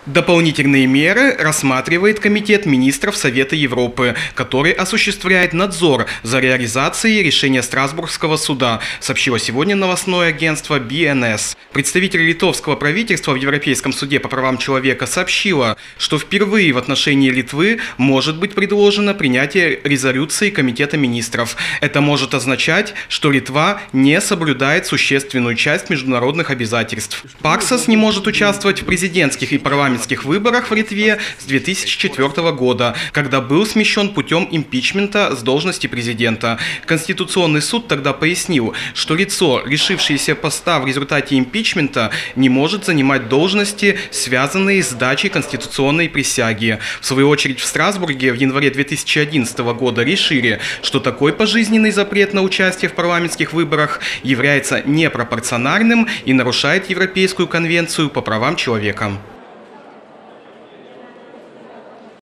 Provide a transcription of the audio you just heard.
Дополнительные меры рассматривает Комитет министров Совета Европы, который осуществляет надзор за реализацией решения Страсбургского суда, сообщило сегодня новостное агентство BNS. Представитель литовского правительства в Европейском суде по правам человека сообщила, что впервые в отношении Литвы может быть предложено принятие резолюции Комитета министров. Это может означать, что Литва не соблюдает существенную часть международных обязательств. Паксас не может участвовать в президентских и парламентских выборах в Литве с 2004 года, когда был смещен путем импичмента с должности президента. Конституционный суд тогда пояснил, что лицо, лишившееся поста в результате импичмента, не может занимать должности, связанные с дачей конституционной присяги. В свою очередь в Страсбурге в январе 2011 года решили, что такой пожизненный запрет на участие в парламентских выборах является непропорциональным и нарушает Европейскую конвенцию по правам человека.